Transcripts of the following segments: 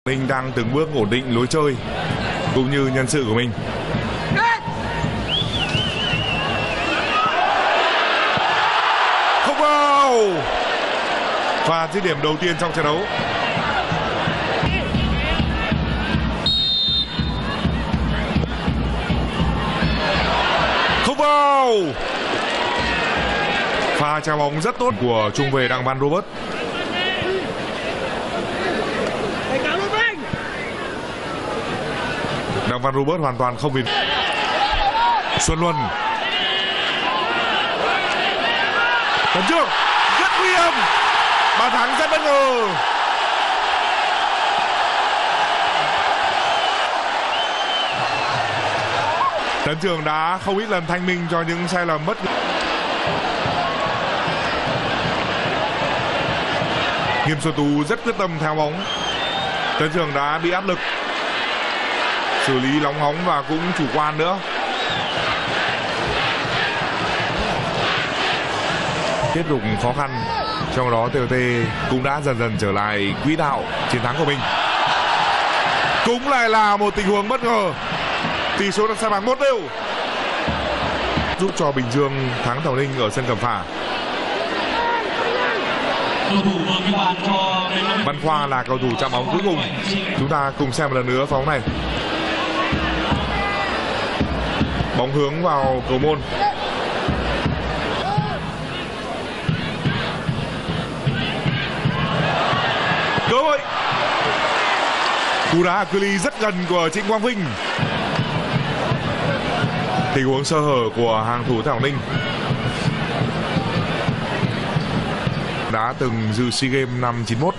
Mình đang từng bước ổn định lối chơi cũng như nhân sự của mình. Không vào. Và dứt điểm đầu tiên trong trận đấu. Không vào. Pha chạm bóng rất tốt của trung vệ Đặng Văn Robert. Đặng Văn Robert hoàn toàn không bị. Xuân Luân. Tấn Trường rất nguy hiểm. Bàn thắng rất bất ngờ. Tấn Trường đã không ít lần thanh minh cho những sai lầm mất. Nghiêm Xuân Tú rất quyết tâm theo bóng. Tấn Trường đã bị áp lực, xử lý lóng ngóng và cũng chủ quan nữa. Tiếp tục khó khăn, trong đó TOT cũng đã dần dần trở lại quỹ đạo chiến thắng của mình. Cũng lại là một tình huống bất ngờ. Tỷ số được san bằng 1-0, giúp cho Bình Dương thắng Thảo Ninh ở sân Cẩm Phả. Văn Khoa là cầu thủ chạm bóng cuối cùng. Chúng ta cùng xem một lần nữa pha bóng này. Bóng hướng vào cầu môn. Cơ hội. Cú đá cự ly rất gần của Trịnh Quang Vinh. Tình huống sơ hở của hàng thủ Thảo Ninh. Đã từng dự SEA Games năm 91.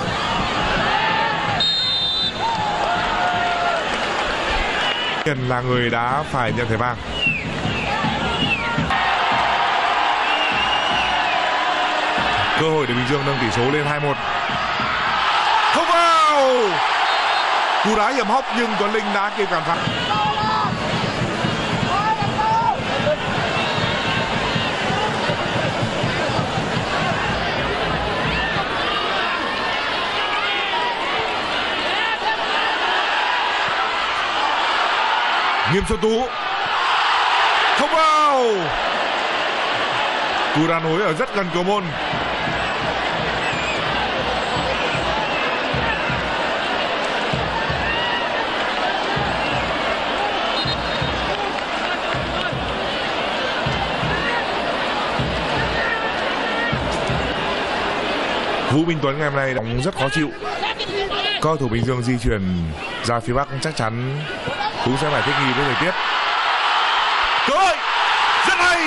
Hiền là người đã phải nhận thẻ vàng. Cơ hội để Bình Dương nâng tỷ số lên 2-1. Không vào. Cú đá hiểm hóc nhưng Tuấn Linh đã kịp cản phá. Nghiêm Xuân Tú. Không vào. Cú đá nối ở rất gần cầu môn. Vũ Minh Tuấn ngày hôm nay đóng rất khó chịu. Cầu thủ Bình Dương di chuyển ra phía Bắc chắc chắn cũng sẽ phải thích nghi với thời tiết. Cơ hội rất hay.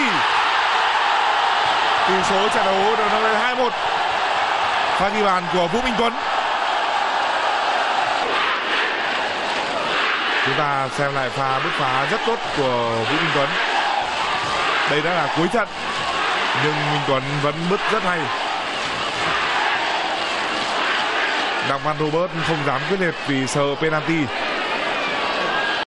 Tỷ số trận đấu được nâng lên 2-1. Pha ghi bàn của Vũ Minh Tuấn. Chúng ta xem lại bứt phá rất tốt của Vũ Minh Tuấn. Đây đã là cuối trận nhưng Minh Tuấn vẫn bứt rất hay. Đặng Văn Robert không dám quyết liệt vì sợ penalty.